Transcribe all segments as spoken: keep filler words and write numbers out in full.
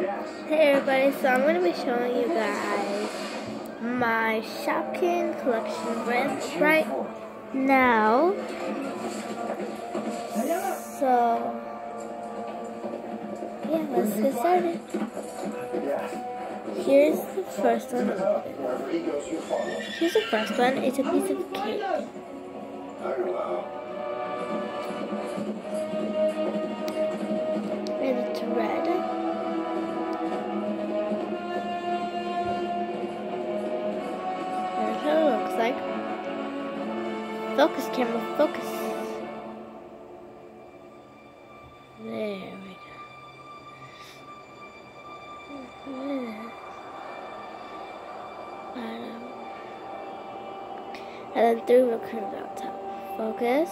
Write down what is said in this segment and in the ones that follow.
Hey everybody, so I'm going to be showing you guys my Shopkin collection right, right now. So, yeah, let's get started. Here's the first one. Here's the first one. It's a piece of cake. And it's red. That's what it looks like. Focus, camera, focus. There we go. And then three whipped creams on top. Focus.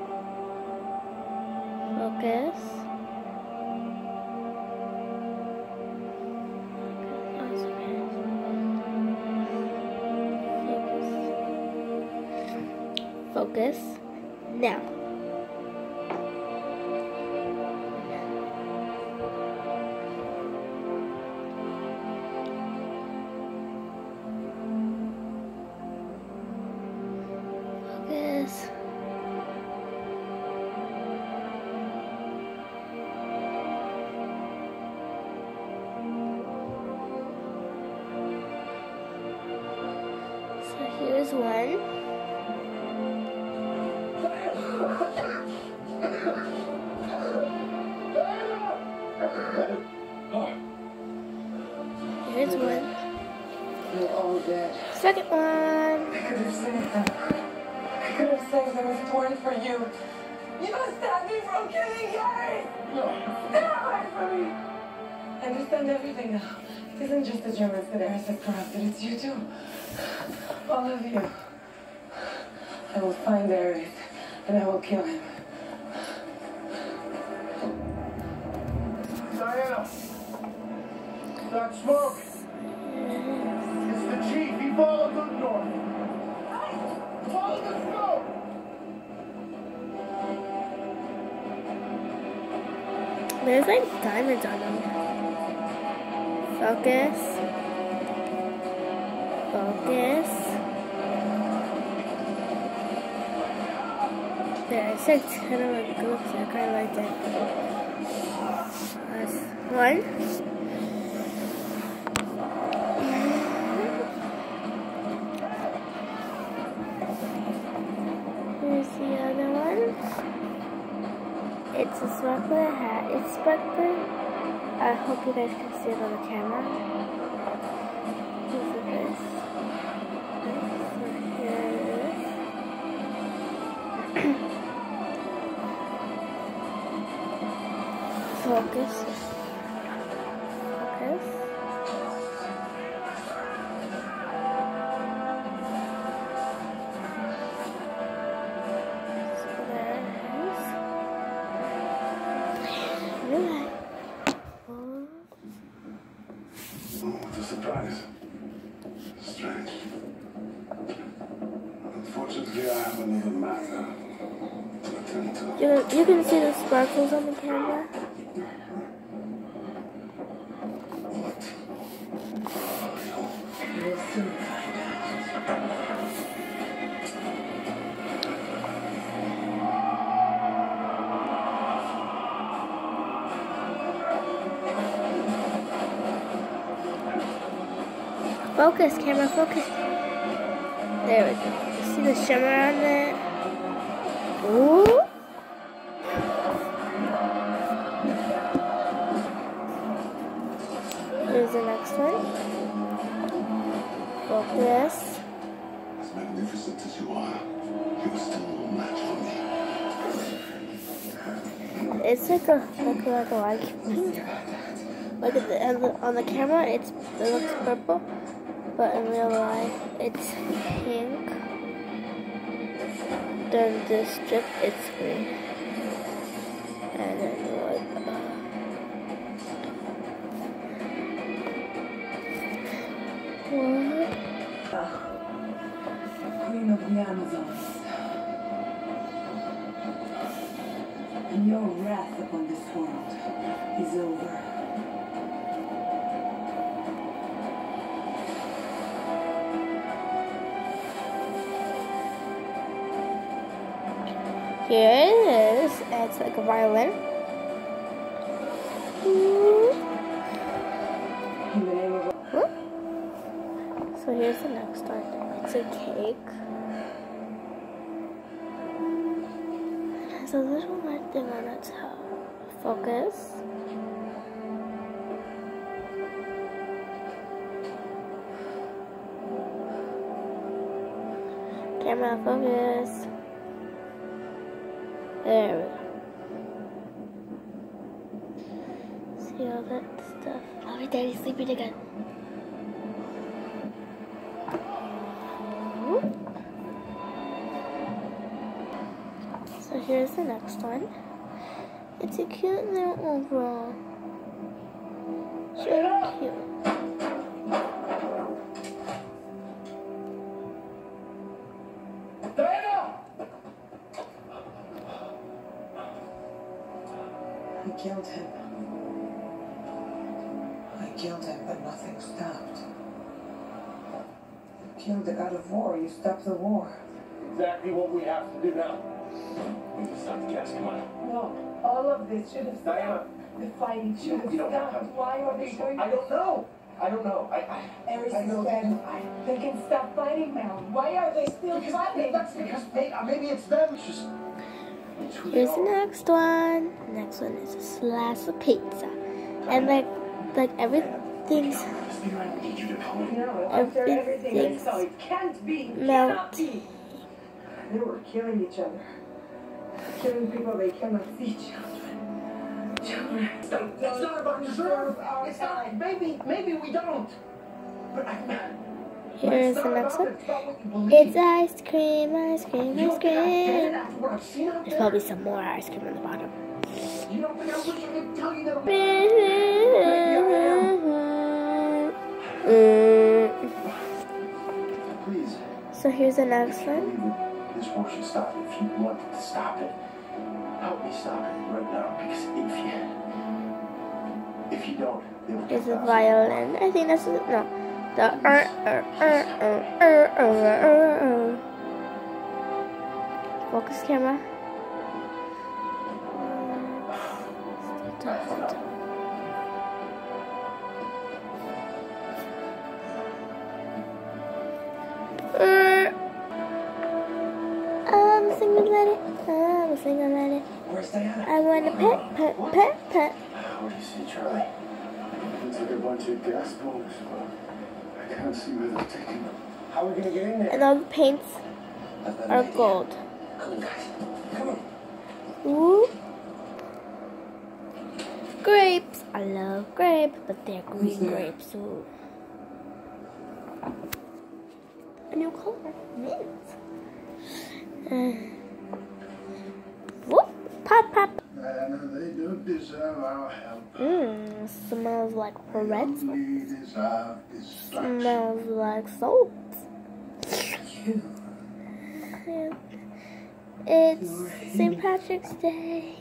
Focus. Focus. Now. Focus. So here's one. Here's one. You're all dead. Second one. I could have saved them. I could have saved them if it weren't for you. You stopped me from killing Gary! Stay away from me! I understand everything now. It isn't just the Germans that Eris has corrupted, it's you too. All of you. I will find Eris, and I will kill him. Diana! That smoke! It's the chief, he followed the north. Follow the smoke! There's like diamonds on them. Focus. Focus. There, it's like kind of like looks like kind of like that. That's one. Here's the other one. It's a sparkler hat. It's sparkler. I hope you guys can see it on the camera. Look at this. So here it is. Focus. Focus. What a surprise. Strange. Unfortunately, I have another matter to attend to. You, you can see the sparkles on the camera. What? You'll soon find out. Focus, camera, focus. There we go. See the shimmer on it? Ooh. Here's the next one. Focus. As magnificent as you are, you are still no match for me. It's like a like, like a light pink. Like at the, on the on the camera, it's it looks purple, but in real life, it's pink. Then the strip, it's green. And then like. Uh, what? Queen of the Amazons. And your wrath upon this world is over. Here it is. It's like a violin. Whoop. So here's the next one. It's a cake. It has a little red thing on its top. Focus. Camera, focus. There we go. See all that stuff. Oh, my daddy's sleeping again. So here's the next one. It's a cute little overall. So cute. I killed him. I killed him, but nothing stopped. You killed the god of war. You stopped the war. Exactly what we have to do now. We need to stop the gas. Come on. No, all of this should have Diana. stopped. The fighting should have You don't have stopped. time. Why are they doing I don't know. I don't know. I. I Eris I know is dead. They can stop fighting now. Why are they still Because fighting? that's because maybe, maybe it's them. It's just. It's who they Here's the are. next one. Next one is a slice of pizza. And like like everything's I need you to come in. No, after everything I Everything's saw, it can't be. It melt. cannot be. They were killing each other. Killing people they cannot see. Children. Children. It's not about deserve. It's not. Maybe, maybe we don't. But I. Here's the next one. It's ice cream, ice cream, ice cream. There's probably some more ice cream on the bottom. You don't think I wish I could tell you that I'm Please. So here's the next one. This war should stop. If you want to stop it, help me stop it right now. Because if you, if you don't, it will It's a get violin. I think that's it. No. The uh, uh, uh, uh, uh, uh, uh. Focus camera. Uh, I'm a single lady. I'm a single lady. Where's Diana? I want to pet, pet, pet, pet. What do you see, Charlie? Looks like a bunch of gas bombs, but I can't see where they're taking them. How are we gonna get in there? And all the paints I've got an are idea. gold. Come on, guys. Come on. Ooh. Grapes. I love grapes, but they're green grapes. Ooh. A new color. Mint. Uh, whoop. Pop, pop. And they don't deserve our help. Mmm. Smells like They pretzel. only deserve destruction. Smells like salt. You. It's Saint Patrick's Day.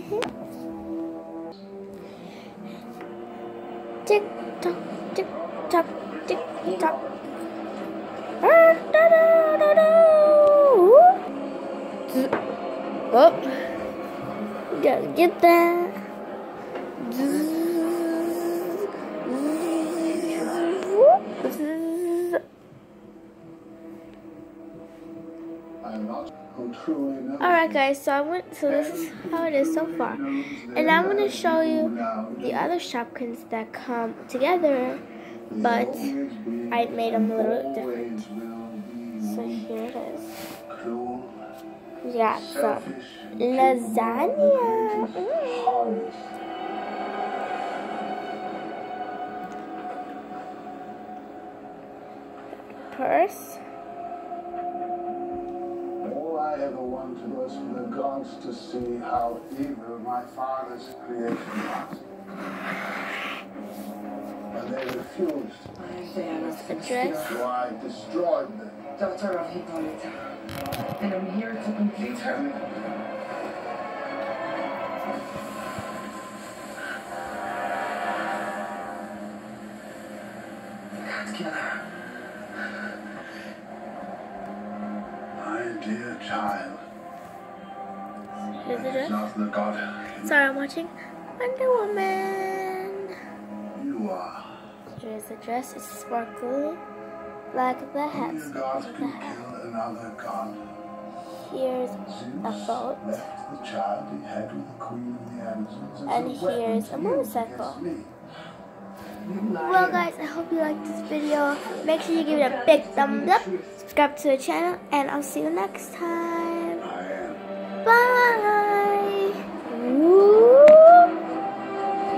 Tick tock, tick tock, tick tock. Ah, da, da, da, da. Zzz. Oh, gotta get that. Zzz. Zzz. Zzz. I'm not who truly knows. Alright guys, so I went so this is how it is so far. And I'm gonna show you the other Shopkins that come together, but I made them a little different. So here it is. We got some lasagna. Mm. Purse. All I ever wanted was for the gods to see how evil my father's creation was. But they refused, I'm Diana's A dress. so I destroyed them. daughter of Hippolyta. And I'm here to complete her. Can't kill her. My dear child, Here's the dress. Not the God. Sorry, I'm watching Wonder Woman. You are. Here's the dress. It's sparkly, like the hat. Only a god The can hat. kill another god. Here's Zeus a boat. left the child he had with the queen of the Amazons as And a weapon here's to a use motorcycle. against me. Well guys, I hope you liked this video. Make sure you give it a big thumbs up, subscribe to the channel, and I'll see you next time. I am. Bye!